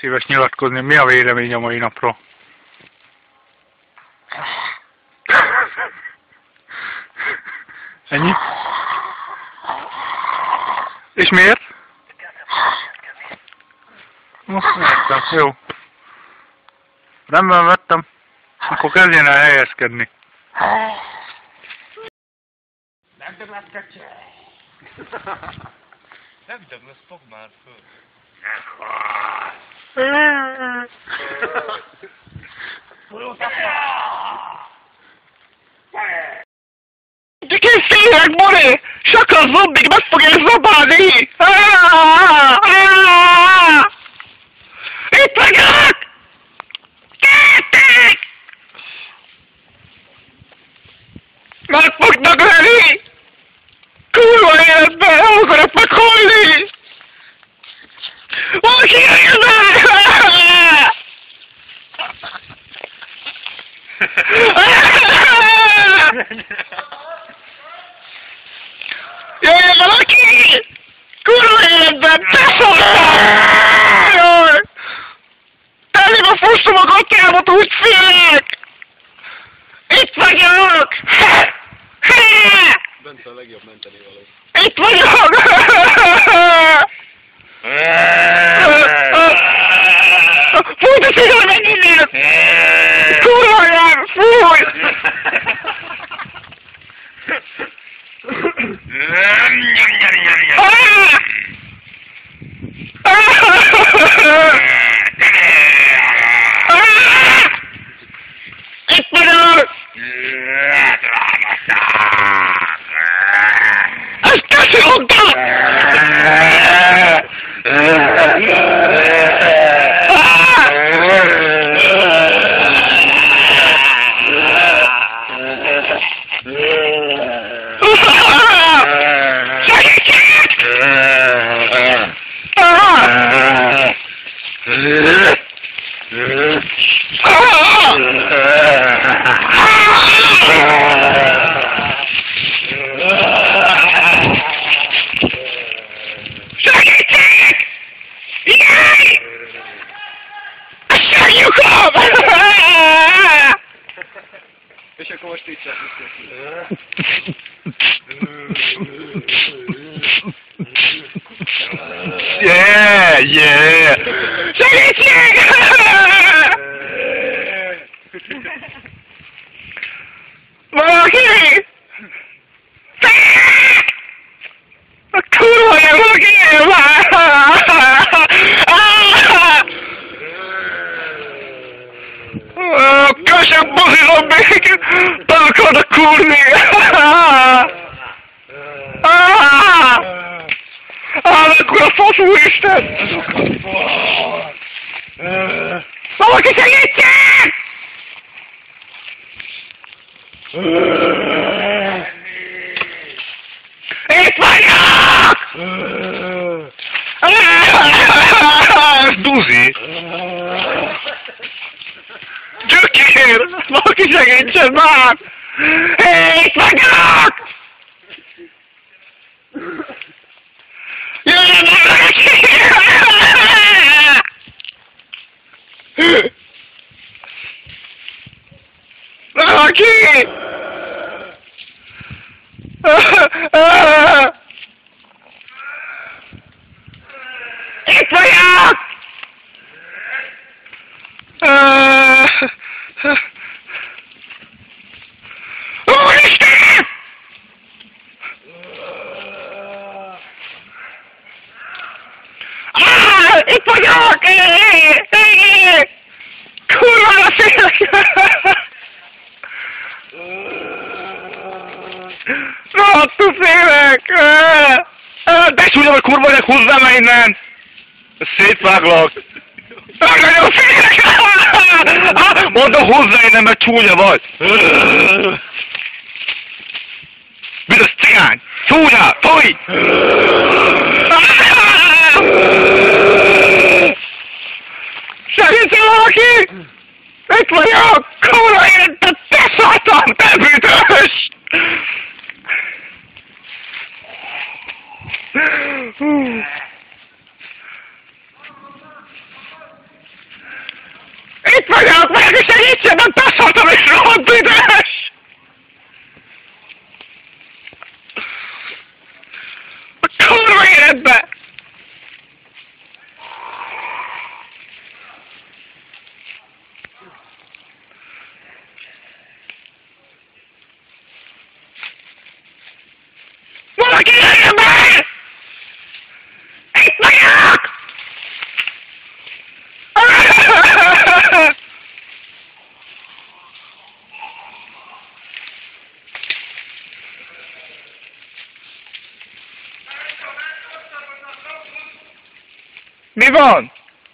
szíves nyilatkozni, mi a vélemény a mai napról? Ennyi? És miért? Értem, jó. Rendben vettem. Akkor kezdjen el helyezkedni. Nem Douglas köcsög! Nem Douglas, fog már föl. De készüljenek, Mori! Saka zombig meg fogja zabálni! Itt vagyok! Kettek! Meg fognak lenni! Kurva életben! Nem akarok meghalni! Valaki jöjjön el! Jöjjön valaki! Kurva életben! Beszóltam! Elébe fosztom a gatyámat, úgy félek! Itt vagyok! Bent a legjobb menteni való. Itt vagyok! Fúj, de szépen meg innen! Kurva anyám, fúj! Itt vagyok! Ezt teszi mondta! És akkor most így csak Yeah, yeah! Segítség! Valaki! A kurva jön, valaki jön már! Kösök buzizom még! Be akarnak kurni! Mekkora faszú Isten! Valaki segítsen! Itt vagyok! Ez Duzi! Gyökér! Valaki segítsen már! Itt vagyok! Jöjjön meg valaki! Valaki! Itt vagyok! Úristen! Itt vagyok! Kurva félek! Rohadtul félek! Becsúlyom, hogy kurva vagyok, húzzám le innen! Szétváglak! Nagyon félek! Mondom, hozzá innen, mert csúnya vagy! Büdös cigány! Csúnya! Fúj! Segítsen valaki! Itt vagyok! Kurva életet, te szartam, te büdös! Mi van?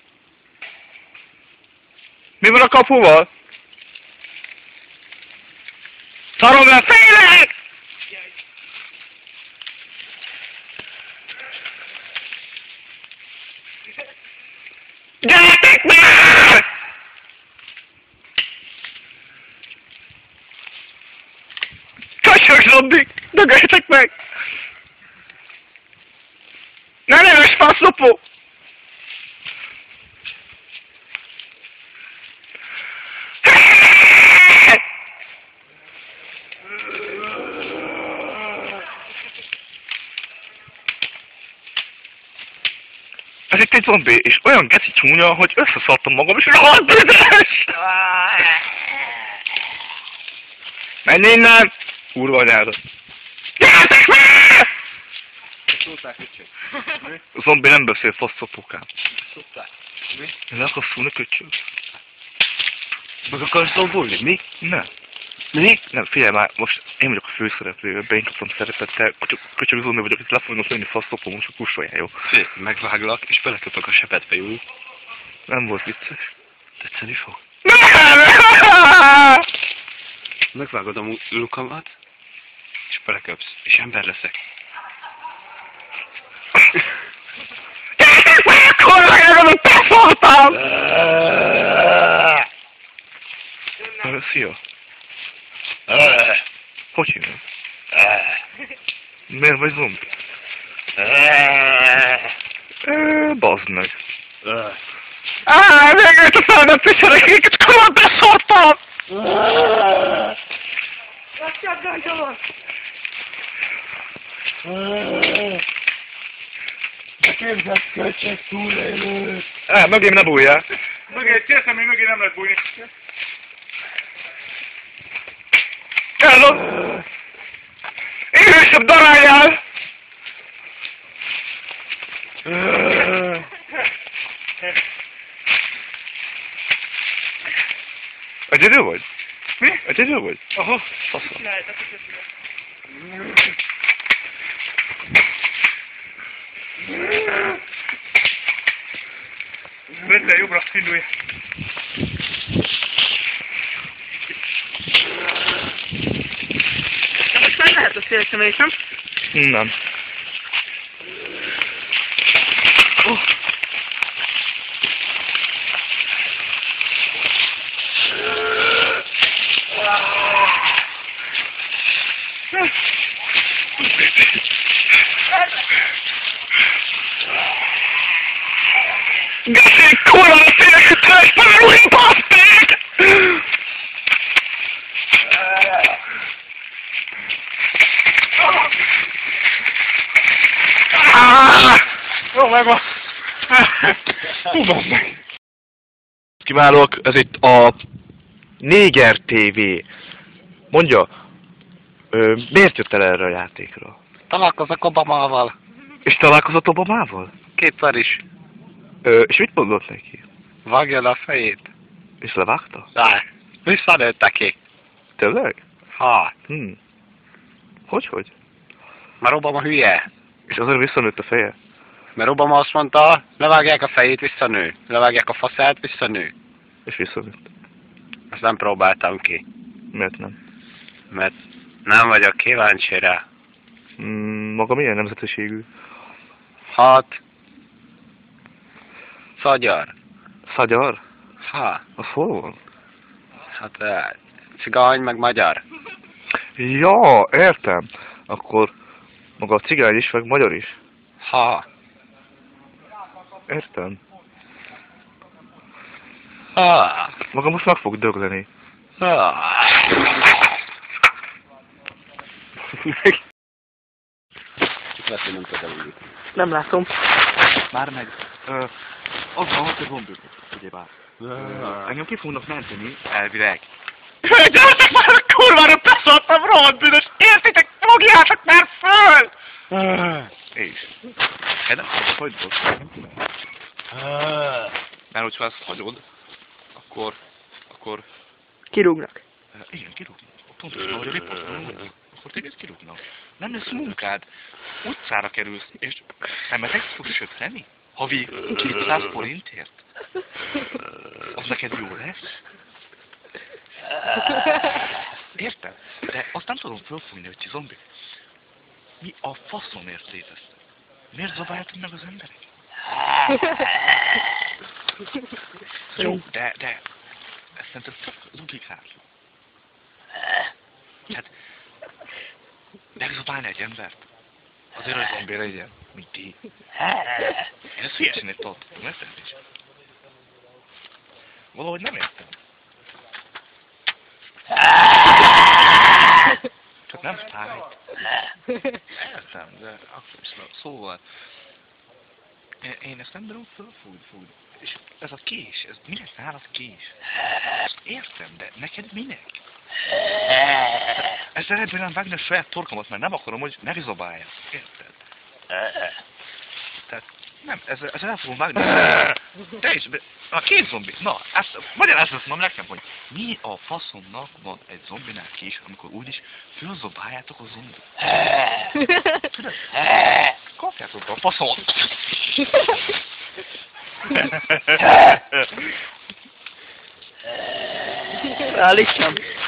Mi van a kapuval? Szarom le félek! Gyertek már! Köcsög zombi! Dögöljetek meg! Ne neves faszlopó! Ez itt egy zombi, és olyan geci csúnya, hogy összeszartam magam, és rohadt büdös! Menj innen! Kurva anyádat! Gyertek már! Szólták, öcsök. A zombi nem beszél, faszopókám. Szólták. Mi? Le akarsz szólni, köcsög? Meg akarsz dobolni? Mi? Nem. Mi? Nem, figyelj már, most én vagyok a főszereplő, beintottam szerepet, te köcsög zombi vagyok, itt le fognak lőni faszopó, most a kussoljál, jó? Megváglak, és beleköpök a sepetbe, jó? Nem volt vicces. Tetszeni fog. Nem! Megvágod a lukamat, és beleköpsz, és ember leszek. Gyertek már, kurva élet, beszóltam! Szia. Hogy hívod? Miért vagy zombi? Bazd meg. Végült a felnőtt viserekéket, kurva beszóltam! Képzett köcsög túlélőt! Mögém ne bújjál! Értem, hogy mögé nem lehet bújni. Hello! Élősebb daráljál! Egyedül vagy? Mi? Egyedül vagy? Aha. Faszom. Vedd el jobbra, indulj. Most már lehet a szélszemelés, nem? Nem. Geszék, kurva, a széleket lesz, már új baszték! Jó, megvan. Tudom meg. Kiválóak, ez itt a Néger TV. Mondja, miért jött el erre a játékra? Találkozok Obamával. És találkozott Obamával? Kétszer is. És mit mondott neki? Vágja le a fejét. És levágta? De, visszanőtte ki. Tényleg? Ha, Hogy? mert Obama hülye. És azért visszanőtt a feje? Mert Obama azt mondta, levágják a fejét, visszanő. Levágják a faszát, visszanő. És visszanőtt. Ezt nem próbáltam ki. Miért nem? Mert nem vagyok kíváncsi rá. Maga milyen nemzetiségű? Hát. Szagyar. Szagyar? Ha. Az hol van? Hát cigány meg magyar. Ja, értem. Akkor maga a cigány is, meg magyar is. Ha. Értem. Ha. Maga most meg fog dögleni. Ha. Nem látom. Már meg. Az van, hogy a zombik, ugyebár. Engem ki fognak menteni. Elvileg. Gyertek már a kurvára, beszóltam, rohadt bűnös! Értitek, fogjátok már föl! És? Nem tudod, hogy volt? Nem tudom. Mert hogyha ezt hagyod, akkor... Kirúgnak. Igen, kirúgnak. Pontosan, ahogy a riportban mondjuk. Akkor téged kirúgnak. Nem lesz munkád. Utcára kerülsz, és nem mehetsz fogsz söpreni? Havi 200 forintért? Az neked jó lesz? Érted? De azt nem tudom fölfogni, hogy ti zombik. Mi a faszomért léteztek? Miért zabáljátok meg az emberek? Jó, de ez szerintem csak logikátlan. Hát, megzabálni egy embert, azért a zombi legyen, mint ti. Én ezt hülyesének tartottam, érted is? Valahogy nem értem. Csak nem fáj. Értem, de akkor is szóval... Én ezt nem bírom fölfújni. És ez a kés, ez minek nálad kés? Ezt értem, de neked minek? Ezzel ebben nem vágni a saját torkomat, mert nem akarom, hogy megzabálják. Érted? Tehát nem, ezzel el fogom vágni. Te is, a két zombi. Na, magyarázd ezt nem nekem, hogy mi a faszomnak van egy zombinál kés, amikor úgyis fölzabáljátok a zombit. Tudod? Kapjátok a faszomat. Állítsam.